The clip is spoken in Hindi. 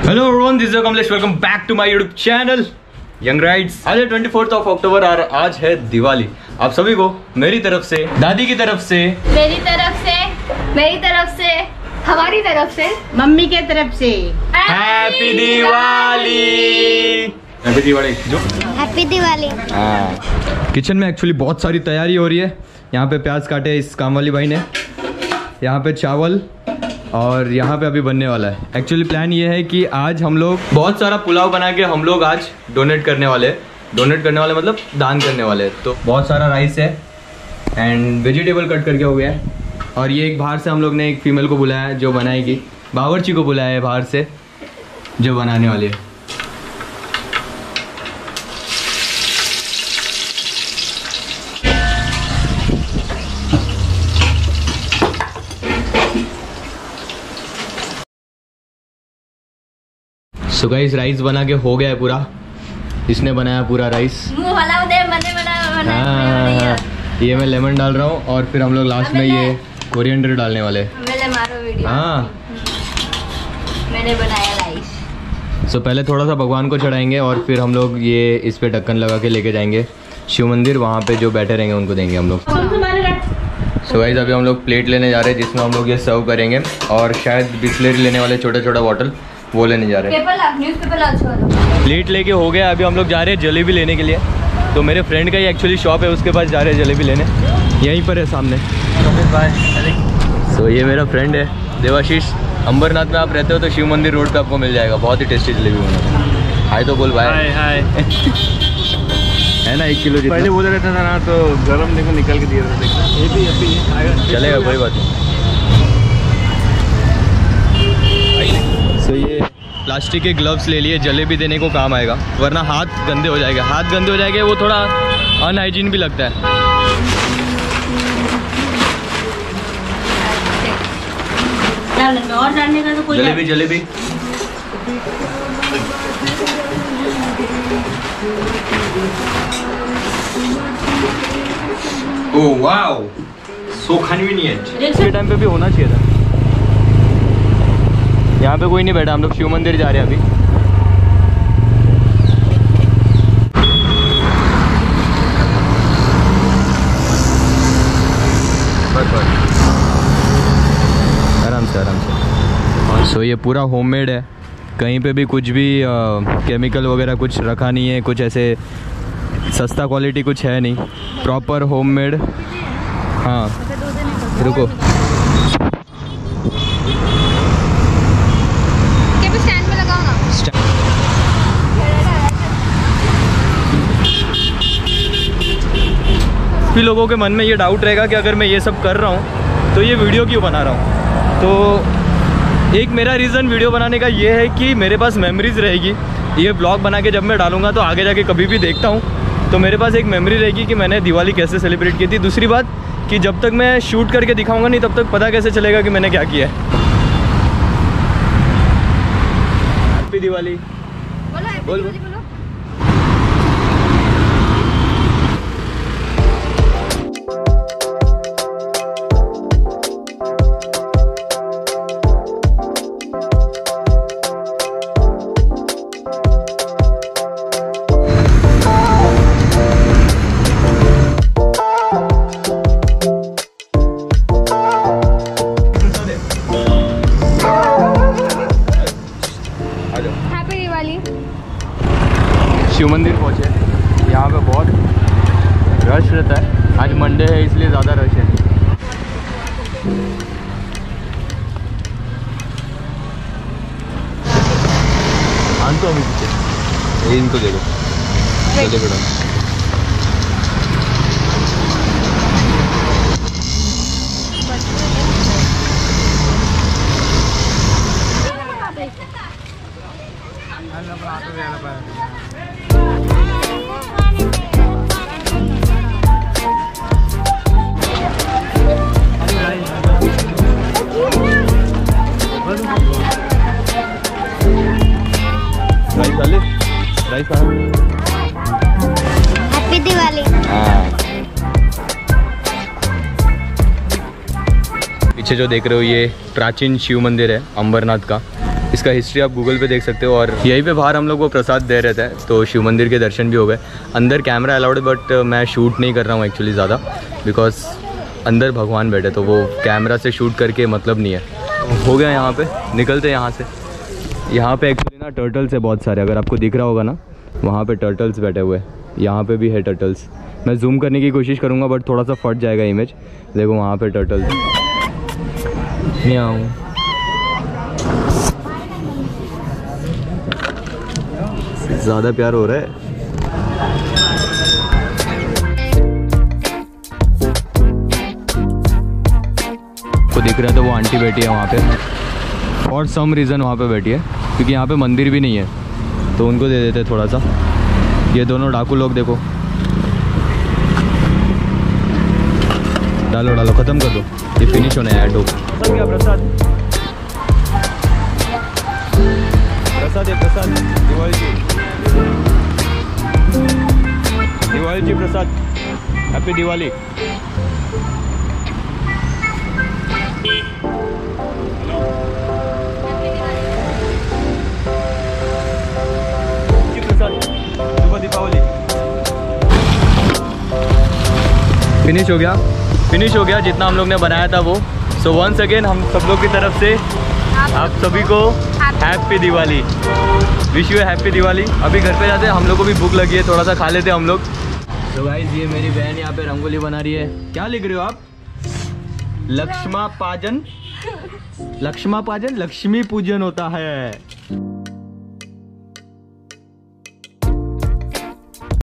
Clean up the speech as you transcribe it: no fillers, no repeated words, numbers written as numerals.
Hello everyone, this is Kamlesh. Welcome back to my YouTube channel Young Rides. आज है 24 अक्टूबर और आज है दिवाली। आप सभी को मेरी तरफ से, दादी की तरफ से, मेरी तरफ से, हमारी तरफ से, मम्मी के तरफ से हैप्पी दिवाली। हैप्पी दिवाली जो हैप्पी दिवाली। किचन में एक्चुअली बहुत सारी तैयारी हो रही है। यहाँ पे प्याज काटे इस काम वाली भाई ने, यहाँ पे चावल और यहाँ पे अभी बनने वाला है। एक्चुअली प्लान ये है कि आज हम लोग बहुत सारा पुलाव बना के हम लोग आज डोनेट करने वाले मतलब दान करने वाले हैं। तो बहुत सारा राइस है एंड वेजिटेबल कट करके हो गया है। और ये एक बाहर से हम लोग ने एक फीमेल को बुलाया है जो बनाएगी, बावर्ची को बुलाया है बाहर से जो बनाने वाली है। सो गाइस, राइस बना के हो गया है पूरा। इसने बनाया पूरा राइस। हाँ, ये मैं लेमन डाल रहा हूँ और फिर हम लोग लास्ट में ये कोरिएंडर डालने वाले। हाँ, मैंने बनाया राइस। सो पहले थोड़ा सा भगवान को चढ़ाएंगे और फिर हम लोग ये इस पे ढक्कन लगा के लेके जाएंगे शिव मंदिर। वहाँ पे जो बैठे रहेंगे उनको देंगे हम लोग। सो गाइस, अभी हम लोग प्लेट लेने जा रहे हैं जिसमें हम लोग ये सर्व करेंगे और शायद बिस्लेरी लेने वाले छोटा बॉटल वो लेने जा रहे हैं। प्लेट लेके हो गया। अभी हम लोग जा रहे हैं जलेबी लेने के लिए। तो मेरे फ्रेंड का ही एक्चुअली शॉप है, उसके पास जा रहे हैं जलेबी लेने। यहीं पर है सामने। सो ये मेरा फ्रेंड है देवाशीष। अंबरनाथ में आप रहते हो तो शिव मंदिर रोड पे आपको मिल जाएगा। बहुत ही टेस्टी जलेबी बना। हाय तो बोल भाई। हाय है ना, 1 किलो जितना। पहले बोल रहता था ना तो गरम देखो निकल के दिया था। ये भी अभी चलेगा, कोई बात नहीं। तो ये प्लास्टिक के ग्लव्स ले लिए, जलेबी देने को काम आएगा, वरना हाथ गंदे हो जाएंगे। वो थोड़ा अनहाइजीन भी लगता है। और डालने का तो कोई jalebi oh wow, so convenient. इस टाइम पे भी होना चाहिए था। यहाँ पे कोई नहीं बैठा, हम लोग शिव मंदिर जा रहे हैं अभी। आराम से। सो ये पूरा होममेड है, कहीं पे भी कुछ भी केमिकल वगैरह कुछ रखा नहीं है, कुछ ऐसे सस्ता क्वालिटी कुछ है नहीं, प्रॉपर होममेड। हाँ रुको, भी लोगों के मन में ये डाउट रहेगा कि अगर मैं ये सब कर रहा हूँ तो ये वीडियो क्यों बना रहा हूँ। तो एक मेरा रीज़न वीडियो बनाने का ये है कि मेरे पास मेमोरीज़ रहेगी। ये ब्लॉग बना के जब मैं डालूंगा तो आगे जाके कभी भी देखता हूँ तो मेरे पास एक मेमोरी रहेगी कि मैंने दिवाली कैसे सेलिब्रेट की थी। दूसरी बात कि जब तक मैं शूट करके दिखाऊंगा नहीं तब तक पता कैसे चलेगा कि मैंने क्या किया है। हैप्पी दिवाली बोल। शिव मंदिर पहुँचे। यहाँ पे बहुत रश रहता है। आज मंडे है इसलिए ज़्यादा रश है। आन तो अभी पीछे ये इनको देखो, चले बेटा। हैप्पी दिवाली। पीछे जो देख रहे हो ये प्राचीन शिव मंदिर है अंबरनाथ का। इसका हिस्ट्री आप गूगल पे देख सकते हो। और यहीं पे बाहर हम लोग वो प्रसाद दे रहे थे, तो शिव मंदिर के दर्शन भी हो गए। अंदर कैमरा अलाउड है, बट मैं शूट नहीं कर रहा हूँ एक्चुअली ज़्यादा, बिकॉज अंदर भगवान बैठे, तो वो कैमरा से शूट करके मतलब नहीं है। हो गया यहाँ पे, निकलते यहाँ से। यहाँ पे एक्चुअली ना टर्टल्स है बहुत सारे, अगर आपको दिख रहा होगा ना, वहाँ पे टर्टल्स बैठे हुए, यहाँ पे भी है टर्टल्स। मैं जूम करने की कोशिश करूँगा बट थोड़ा सा फट जाएगा इमेज। देखो वहाँ पे टर्टल्स नहीं आऊँ। ज़्यादा प्यार हो रहा है। को दिख रहा है तो वो आंटी बैठी है वहाँ पे, और सम रीज़न वहाँ पे बैठी है क्योंकि यहाँ पे मंदिर भी नहीं है, तो उनको दे देते थोड़ा सा। ये दोनों डाकू लोग देखो, डालो डालो, ख़त्म कर दो, ये फिनिश होने आया डो। क्या प्रसाद, प्रसाद है प्रसाद, दिवाली जी, दिवाली जी प्रसाद, हैप्पी दिवाली। दीपावली फिनिश हो गया, फिनिश हो गया जितना हम लोग ने बनाया था वो। सो वंस अगेन हम सब लोग की तरफ से आप सभी को happy Diwali, wish you happy Diwali. अभी घर पे जाते हैं, हम लोग को भी भूख लगी है, थोड़ा सा खा लेते हैं हम लोग। तो गाइस ये मेरी बहन यहाँ पे रंगोली बना रही है। क्या लिख रहे हो आप? लक्ष्मा पाजन, लक्ष्मा पाजन, लक्ष्मी पूजन होता है।